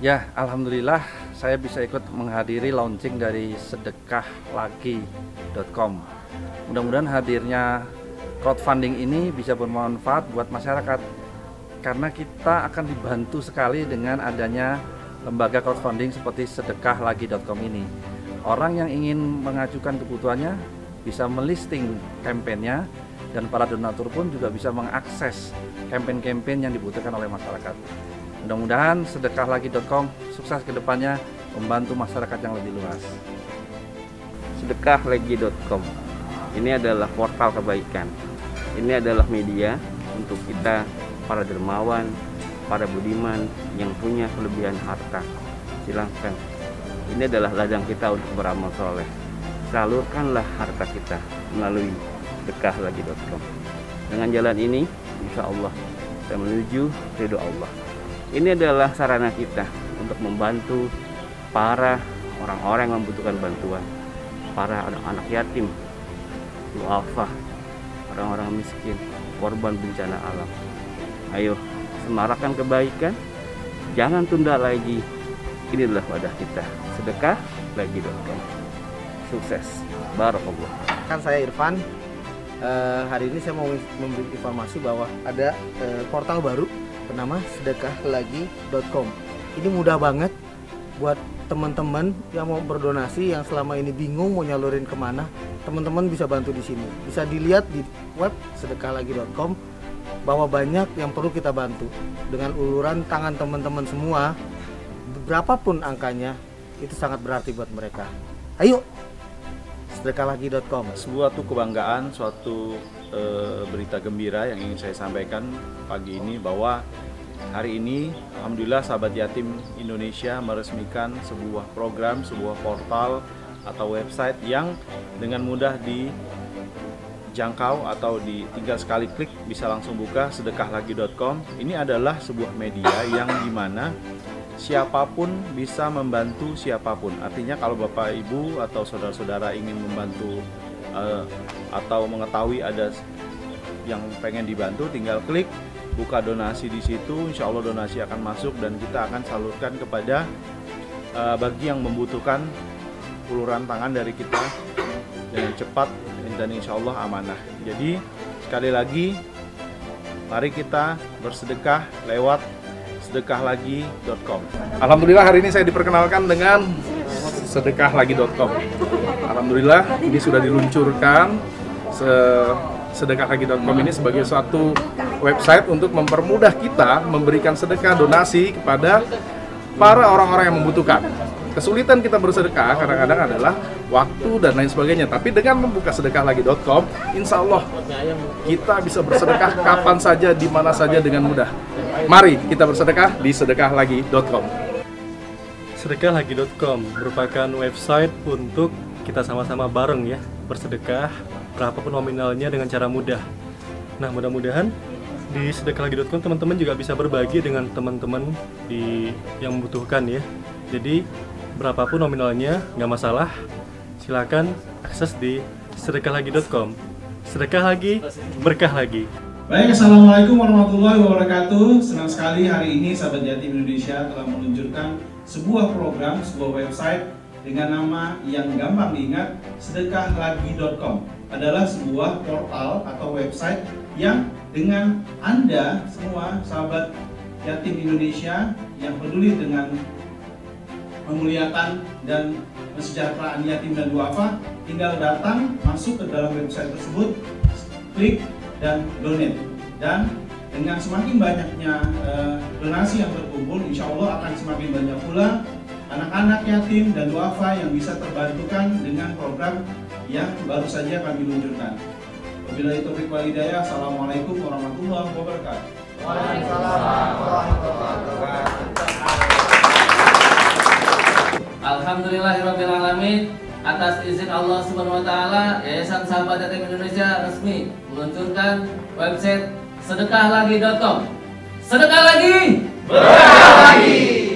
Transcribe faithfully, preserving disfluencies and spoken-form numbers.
Ya, alhamdulillah saya bisa ikut menghadiri launching dari sedekah lagi dot com. Mudah-mudahan hadirnya crowdfunding ini bisa bermanfaat buat masyarakat, karena kita akan dibantu sekali dengan adanya lembaga crowdfunding seperti sedekah lagi dot com ini. Orang yang ingin mengajukan kebutuhannya bisa melisting kampanyenya, dan para donatur pun juga bisa mengakses kampanye-kampanye yang dibutuhkan oleh masyarakat. Mudah-mudahan sedekah lagi dot com sukses ke depannya, membantu masyarakat yang lebih luas. sedekah lagi dot com ini adalah portal kebaikan. Ini adalah media untuk kita, para dermawan, para budiman yang punya kelebihan harta. Silahkan, ini adalah ladang kita untuk beramal soleh. Salurkanlah harta kita melalui sedekah lagi dot com. Dengan jalan ini, insya Allah kita menuju ridho Allah. Ini adalah sarana kita untuk membantu para orang-orang yang membutuhkan bantuan, para anak-anak yatim, duafa, orang-orang miskin, korban bencana alam. Ayo, semarakkan kebaikan, jangan tunda lagi. Ini adalah wadah kita, sedekah lagi dot com. Sukses, barakallah. Kan saya Irfan. Uh, hari ini saya mau memberi informasi bahwa ada uh, portal baru bernama sedekah lagi dot com. Ini mudah banget buat teman-teman yang mau berdonasi, yang selama ini bingung mau nyalurin kemana. Teman-teman bisa bantu di sini. Bisa dilihat di web sedekah lagi dot com bahwa banyak yang perlu kita bantu. Dengan uluran tangan teman-teman semua, berapapun angkanya, itu sangat berarti buat mereka. Ayo, sedekah lagi dot com. Suatu kebanggaan, suatu e, berita gembira yang ingin saya sampaikan pagi ini, bahwa hari ini alhamdulillah sahabat yatim Indonesia meresmikan sebuah program, sebuah portal atau website yang dengan mudah dijangkau atau di tinggal sekali klik bisa langsung buka, sedekah lagi dot com. Ini adalah sebuah media yang dimana siapapun bisa membantu siapapun. Artinya kalau Bapak Ibu atau saudara-saudara ingin membantu uh, atau mengetahui ada yang pengen dibantu, tinggal klik buka donasi di situ. Insya Allah donasi akan masuk dan kita akan salurkan kepada uh, bagi yang membutuhkan, uluran tangan dari kita dengan cepat dan insya Allah amanah. Jadi sekali lagi, mari kita bersedekah lewat sedekah lagi dot com. Alhamdulillah hari ini saya diperkenalkan dengan sedekah lagi dot com. Alhamdulillah ini sudah diluncurkan. sedekah lagi dot com ini sebagai suatu website untuk mempermudah kita memberikan sedekah donasi kepada para orang-orang yang membutuhkan. Kesulitan kita bersedekah kadang-kadang adalah waktu dan lain sebagainya. Tapi dengan membuka sedekah lagi dot com, insya Allah kita bisa bersedekah kapan saja, di mana saja dengan mudah. Mari kita bersedekah di sedekah lagi dot com. sedekah lagi dot com merupakan website untuk kita sama-sama bareng ya, bersedekah berapapun nominalnya dengan cara mudah. Nah, mudah-mudahan di sedekah lagi dot com teman-teman juga bisa berbagi dengan teman-teman di yang membutuhkan ya. Jadi berapapun nominalnya nggak masalah, silakan akses di sedekah lagi dot com. Sedekah lagi, berkah lagi. Baik, assalamualaikum warahmatullahi wabarakatuh. Senang sekali hari ini sahabat yatim Indonesia telah meluncurkan sebuah program, sebuah website dengan nama yang gampang diingat, sedekah lagi dot com. Adalah sebuah portal atau website yang dengan Anda semua sahabat yatim Indonesia yang peduli dengan memuliakan dan kesejahteraan yatim dan duafa, tinggal datang masuk ke dalam website tersebut, klik dan donate. Dan dengan semakin banyaknya uh, donasi yang terkumpul, insya Allah akan semakin banyak pula anak-anak yatim dan duafa yang bisa terbantukan dengan program yang baru saja kami luncurkan. Wabillahi taufiq wal hidayah. Assalamualaikum warahmatullahi wabarakatuh. Waalaikumsalam warahmatullahi wabarakatuh. Alhamdulillahirabbil alamin. Atas izin Allah Subhanahu wa taala, Yayasan Sahabat Yatim Indonesia resmi meluncurkan website sedekah lagi dot com. Sedekah lagi, berkah lagi.